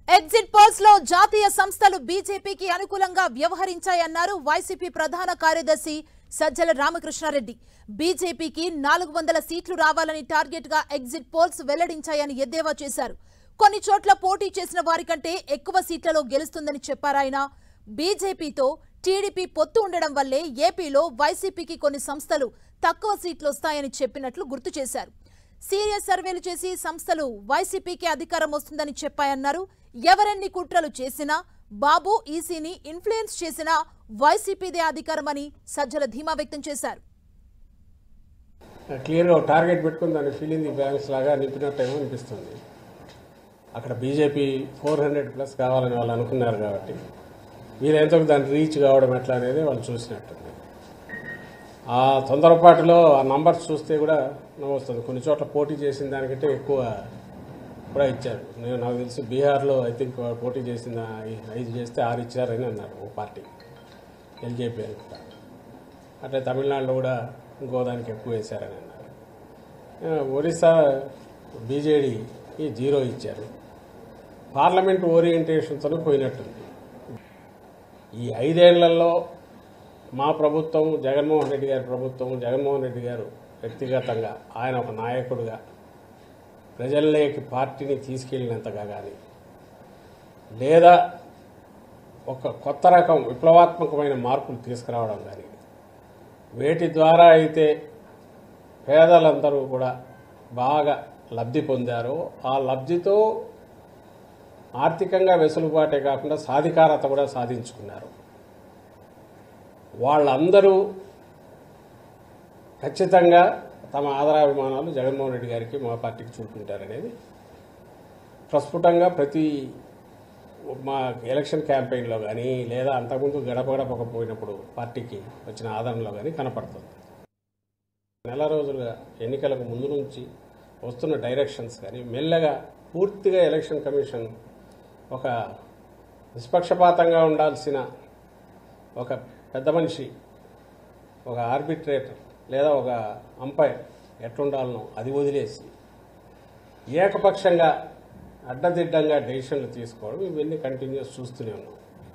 Exit polls లో జాతీయ సంస్థలు బీజేపీకి అనుకూలంగా వ్యవహరించాయన్నారు వైసీపీ ప్రధాన కార్యదర్శి సజ్జల రామకృష్ణారెడ్డి. బీజేపీకి 400 సీట్లు రావాలని టార్గెట్ గా ఎగ్జిట్ పోల్స్ వెల్లడించాయని ఎద్దేవా చేశారు. కొన్ని చోట్ల పోటీ చేసిన వారికంటే ఎక్కువ సీట్లలో గెలుస్తుందని చెప్పారాయన. బీజేపీతో టీడీపీ పొత్తు ఉండడం వల్లే ఏపీలో వైసీపీకి కొన్ని సంస్థలు తక్కువ సీట్లు వస్తాయని చెప్పినట్లు గుర్తు చేశారు. సీరియస్ సర్వేలు చేసి సంస్థలు వైసీపీకి అధికారం వస్తుందని చెప్పాయన్నారు. ఎవరెన్ని కుట్రలు చేసినా బాబు ఈసీని ఇన్ఫ్లుయెన్స్ చేసినా వైసీపీదే అధికారమని సజ్జల ధీమా వ్యక్తం చేశారు. క్లియర్గా టార్గెట్ పెట్టుకుని దాన్ని ఫిల్ ది బ్యాంక్స్ లాగా నింపినట్టేమో అనిపిస్తుంది. అక్కడ బీజేపీ 400+ కావాలని వాళ్ళు అనుకున్నారు కాబట్టి వీరెంతో దాన్ని రీచ్ కావడం ఎట్లా అనేది వాళ్ళు చూసినట్టుంది. ఆ తొందరపాటులో ఆ నంబర్స్ చూస్తే కూడా నవ్వుస్తుంది. కొన్ని చోట్ల పోటీ చేసిన దానికంటే ఎక్కువ కూడా ఇచ్చారు. నాకు తెలిసి బీహార్లో ఐ థింక్ పోటీ చేసిన 5 చేస్తే 6 ఇచ్చారని అన్నారు ఓ పార్టీ, ఎల్జేపీ అనుకుంటా. అట్లే తమిళనాడులో కూడా ఇంకో దానికి ఎక్కువ వేశారని అన్నారు. ఒరిస్సా బీజేడీకి 0 ఇచ్చారు. పార్లమెంట్ ఓరియంటేషన్తో పోయినట్టుంది. ఈ 5 ఏళ్లలో మా ప్రభుత్వం, జగన్మోహన్ రెడ్డి గారి ప్రభుత్వం, జగన్మోహన్ రెడ్డి గారు వ్యక్తిగతంగా ఆయన ఒక నాయకుడిగా ప్రజల్లోకి పార్టీని తీసుకెళ్లినంతగా కానీ, లేదా ఒక కొత్త రకం విప్లవాత్మకమైన మార్పులు తీసుకురావడం కానీ, వేటి ద్వారా అయితే పేదలందరూ కూడా బాగా లబ్ధి పొందారో ఆ లబ్ధితో ఆర్థికంగా వెసులుబాటే కాకుండా సాధికారత కూడా సాధించుకున్నారు. వాళ్ళందరూ ఖచ్చితంగా తమ ఆదరాభిమానాలు జగన్మోహన్ రెడ్డి గారికి, మా పార్టీకి చూపుకుంటారనేది ప్రస్ఫుటంగా ప్రతి మా ఎలక్షన్ క్యాంపెయిన్లో కానీ, లేదా అంతకుముందు గడప గడపకపోయినప్పుడు పార్టీకి వచ్చిన ఆదరణలో కానీ కనపడుతుంది. నెల రోజులుగా ఎన్నికలకు ముందు నుంచి వస్తున్న డైరెక్షన్స్ కానీ మెల్లగా పూర్తిగా ఎలక్షన్ కమిషన్ ఒక నిష్పక్షపాతంగా ఉండాల్సిన ఒక పెద్ద మనిషి, ఒక ఆర్బిట్రేటర్ లేదా ఒక అంపైర్ ఎట్లుండాలనో అది వదిలేసి ఏకపక్షంగా అడ్డదిడ్డంగా డెసిషన్లు తీసుకోవడం, ఇవన్నీ కంటిన్యూస్ చూస్తూనే ఉన్నాం.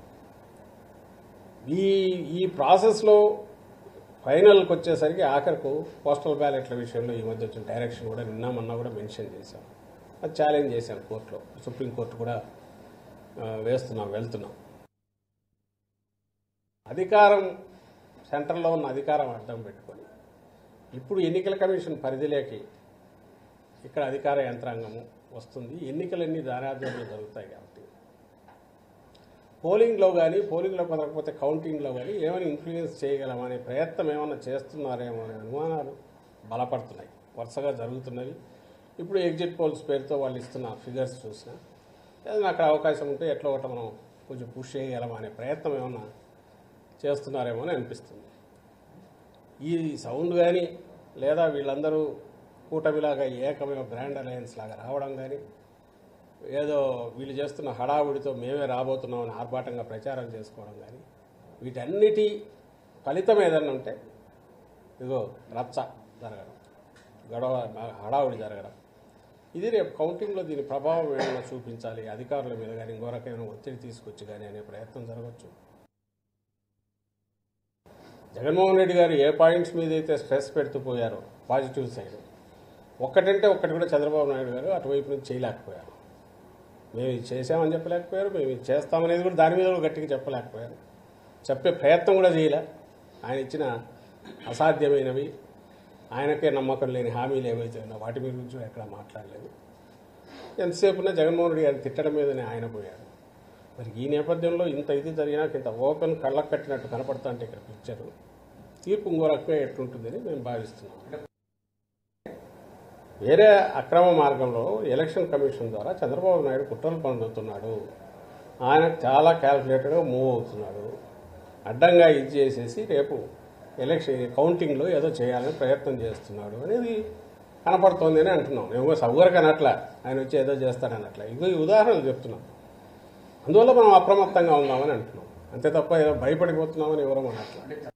ఈ ప్రాసెస్లో ఫైనల్కి వచ్చేసరికి ఆఖరకు పోస్టల్ బ్యాలెట్ల విషయంలో ఈ మధ్య వచ్చిన డైరెక్షన్ కూడా నిన్న మొన్న కూడా మెన్షన్ చేశాం. అది ఛాలెంజ్ చేశాం కోర్టులో, సుప్రీంకోర్టు కూడా వెళ్తున్నాం. అధికారం సెంటర్లో ఉన్న అధికారం అడ్డం పెట్టుకొని ఇప్పుడు ఎన్నికల కమిషన్ పరిధిలోకి ఇక్కడ అధికార యంత్రాంగము వస్తుంది. ఎన్నికలన్నీ దారాద్యంలో జరుగుతాయి కాబట్టి పోలింగ్లో కానీ, పోలింగ్లో కుదరకపోతే కౌంటింగ్లో కానీ ఏమైనా ఇన్ఫ్లుయెన్స్ చేయగలమనే ప్రయత్నం ఏమైనా చేస్తున్నారేమో అనే అనుమానాలు బలపడుతున్నాయి, వరుసగా జరుగుతున్నవి. ఇప్పుడు ఎగ్జిట్ పోల్స్ పేరుతో వాళ్ళు ఇస్తున్న ఫిగర్స్ చూసినా ఏదైనా అక్కడ అవకాశం ఉంటే ఎట్లా ఒకటి మనం కొంచెం పుష్ చేయగలమా అనే ప్రయత్నం ఏమన్నా చేస్తున్నారేమో అని అనిపిస్తుంది. ఈ సౌండ్ కానీ, లేదా వీళ్ళందరూ కూటమిలాగా ఏకమైన గ్రాండ్ అలయన్స్ లాగా రావడం కానీ, ఏదో వీళ్ళు చేస్తున్న హడావుడితో మేమే రాబోతున్నామని ఆర్భాటంగా ప్రచారం చేసుకోవడం కానీ, వీటన్నిటి ఫలితం ఏదన్నా ఉంటే ఇదిగో రచ్చ జరగడం, గొడవ, హడావుడి జరగడం, ఇది రేపు కౌంటింగ్లో దీని ప్రభావం ఏమైనా చూపించాలి అధికారుల మీద కానీ, ఇంకో రకమైన ఒత్తిడి తీసుకొచ్చి కానీ అనే ప్రయత్నం జరగవచ్చు. జగన్మోహన్ రెడ్డి గారు ఏ పాయింట్స్ మీద అయితే స్ట్రెస్ పెడుతూ పోయారో పాజిటివ్ సైడ్, ఒక్కటంటే ఒక్కటి కూడా చంద్రబాబు నాయుడు గారు అటువైపు నుంచి చేయలేకపోయారు. మేము ఇది చేసామని చెప్పలేకపోయారు, మేము ఇది చేస్తామనేది కూడా దాని మీద కూడా గట్టిగా చెప్పలేకపోయారు. చెప్పే ప్రయత్నం కూడా చేయలే. ఆయన ఇచ్చిన అసాధ్యమైనవి, ఆయనకే నమ్మకం లేని హామీలు ఏవైతే ఉన్నా వాటి మీద గురించి ఎక్కడ మాట్లాడలేదు. ఎంతసేపున్నా జగన్మోహన్ రెడ్డి గారిని తిట్టడం మీదనే ఆయన పోయాడు. మరి ఈ నేపథ్యంలో ఇంత ఇది జరిగినాక ఇంత ఓపెన్ కళ్ళకు కట్టినట్టు కనపడతా అంటే ఇక్కడ పిక్చరు తీర్పు ఇంకో రకంగా ఎట్లుంటుందని మేము భావిస్తున్నాం. వేరే అక్రమ మార్గంలో ఎలక్షన్ కమిషన్ ద్వారా చంద్రబాబు నాయుడు కుట్రలు పొందుతున్నాడు. ఆయన చాలా క్యాల్కులేటెడ్గా మూవ్ అవుతున్నాడు. అడ్డంగా ఇది చేసేసి రేపు ఎలక్షన్ కౌంటింగ్లో ఏదో చేయాలని ప్రయత్నం చేస్తున్నాడు అనేది కనపడుతోంది అని అంటున్నాం. ఏమో సౌకర్యం అనట్లా, ఆయన వచ్చి ఏదో చేస్తాడనట్లా. ఇగో ఈ ఉదాహరణలు చెప్తున్నాం. అందువల్ల మనం అప్రమత్తంగా ఉన్నామని అంటున్నాం. అంతే తప్ప ఏదో భయపడిపోతున్నామని ఎవరో అనట్లా.